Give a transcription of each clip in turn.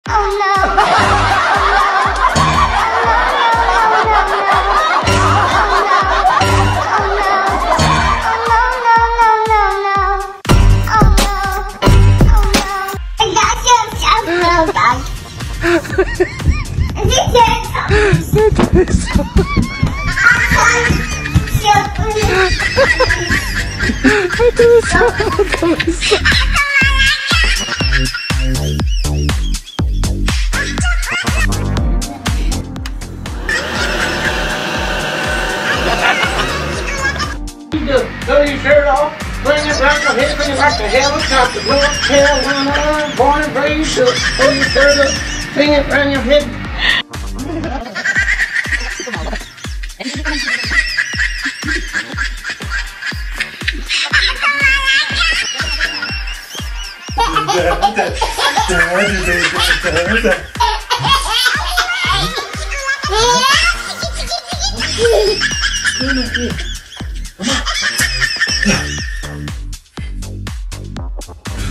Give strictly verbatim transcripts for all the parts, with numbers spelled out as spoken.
Oh no! Throw your shirt off, bring it back to head, bring it back to helicopter, blow up Carolina, born and raised, throw your shirt up, bring it around your head.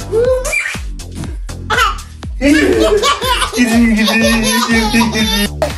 Come on.